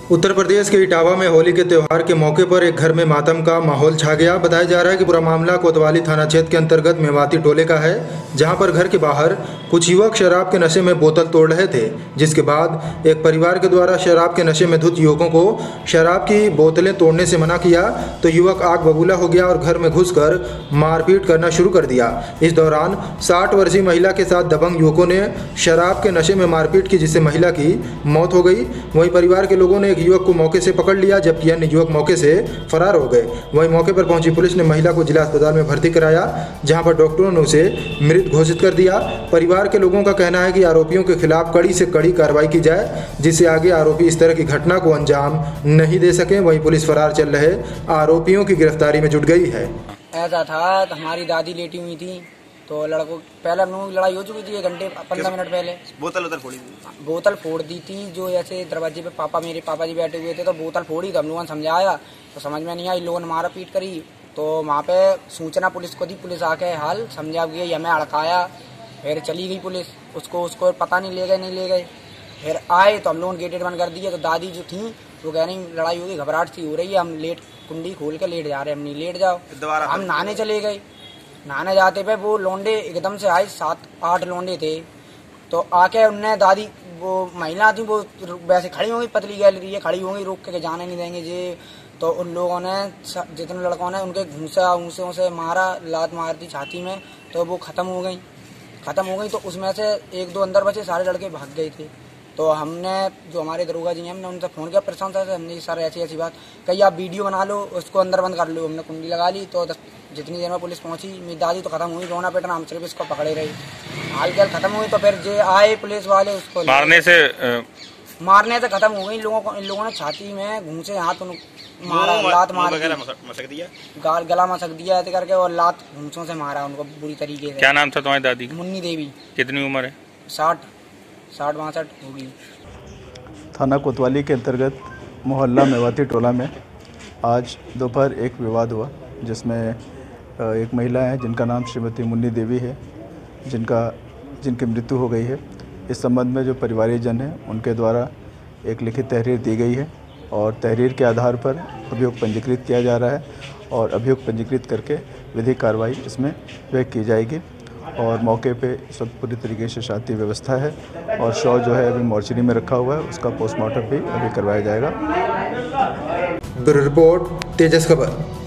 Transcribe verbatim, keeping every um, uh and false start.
उत्तर प्रदेश के इटावा में होली के त्यौहार के मौके पर एक घर में मातम का माहौल छा गया। बताया जा रहा है कि पूरा मामला कोतवाली थाना क्षेत्र के अंतर्गत मेवाती टोले का है, जहां पर घर के बाहर कुछ युवक शराब के नशे में बोतल तोड़ रहे थे, जिसके बाद एक परिवार के द्वारा शराब के नशे में धुत युवकों को शराब की बोतलें तोड़ने से मना किया तो युवक आग बबूला हो गया और घर में घुसकर मारपीट करना शुरू कर दिया। इस दौरान साठ वर्षीय महिला के साथ दबंग युवकों ने शराब के नशे में मारपीट की, जिससे महिला की मौत हो गई। वहीं परिवार के लोगों ने एक युवक को मौके से पकड़ लिया, जबकि अन्य युवक मौके से फरार हो गए। वहीं मौके पर पहुंची पुलिस ने महिला को जिला अस्पताल में भर्ती कराया, जहां पर डॉक्टरों ने उसे मृत घोषित कर दिया। परिवार के लोगों का कहना है कि आरोपियों के खिलाफ कड़ी से कड़ी कार्रवाई की जाए, जिससे आगे आरोपी इस तरह की घटना को अंजाम नहीं दे सके। वहीं पुलिस फरार चल रहे आरोपियों की गिरफ्तारी में जुट गई है। ऐसा था तो हमारी दादी लेटी हुई थी, तो लड़कों पहले हम लोगों की लड़ाई हो चुकी थी एक घंटे पंद्रह मिनट पहले। बोतल उधर फोड़ी थी बोतल फोड़ दी थी, जो ऐसे दरवाजे पे पापा मेरे पापा जी बैठे हुए थे तो बोतल फोड़ी, तो हम लोगों ने समझाया तो समझ में नहीं आई, लोगों ने मारा पीट करी। तो वहाँ पे सूचना पुलिस को दी, पुलिस आके हाल समझा गई, हमें अड़काया, फिर चली गई पुलिस। उसको उसको पता नहीं ले गए नहीं ले गए फिर आए तो हम लोगों ने गेट बंद कर दिया। तो दादी जो थी वो कह रही लड़ाई होगी, घबराहट सी हो रही है, हम लेट कुंडी खोल के लेट जा रहे हैं। हम नहीं लेट जाओ, हम नहाने चले गए। नहाने जाते पे वो लोंडे एकदम से आए, सात आठ लोंडे थे। तो आके उनने दादी वो महिला थी वो वैसे खड़ी होंगी, पतली गैलरी है, खड़ी होंगी, रोक के जाने नहीं देंगे जी। तो उन लोगों ने जितने लड़कों ने उनके घूसा घूसों से मारा, लात मार दी छाती में, तो वो खत्म हो गई खत्म हो गई तो उसमें से एक दो अंदर बचे, सारे लड़के भाग गए थे। तो हमने जो हमारे दरोगा जी हैं, हमने उनसे फ़ोन किया प्रशासन से, हमने सर ऐसी ऐसी बात कही, आप वीडियो बना लो, उसको अंदर बंद कर लो। हमने कुंडी लगा ली। तो जितनी देर में पुलिस पहुंची, मेरी दादी तो खत्म हुई, रोना पेटना, हम सिर्फ इसको पकड़े रहे। हाल के खत्म हुई तो फिर जे आए पुलिस वाले, उसको मारने से आ... मारने से खत्म हो गई। लोगों को इन लोगों ने छाती में घूसे, हाथ मारा, लात मार मसक दिया, गाल गला मसक दिया ऐसे करके, और लात घूसों से मारा उनको बुरी तरीके से। क्या नाम था तुम्हारी दादी? मुन्नी देवी। कितनी उम्र है? साठ साठ बासठ होगी। थाना कोतवाली के अंतर्गत मोहल्ला मेवाती टोला में आज दोपहर एक विवाद हुआ, जिसमें एक महिला है जिनका नाम श्रीमती मुन्नी देवी है, जिनका जिनकी मृत्यु हो गई है। इस संबंध में जो परिवारजन हैं उनके द्वारा एक लिखित तहरीर दी गई है और तहरीर के आधार पर अभियोग पंजीकृत किया जा रहा है और अभियोग पंजीकृत करके विधिक कार्रवाई इसमें वह की जाएगी। और मौके पे सब पूरी तरीके से शांति व्यवस्था है और शव जो है अभी मोर्चरी में रखा हुआ है, उसका पोस्टमार्टम भी अभी करवाया जाएगा। ब्यूरो रिपोर्ट, तेजस खबर।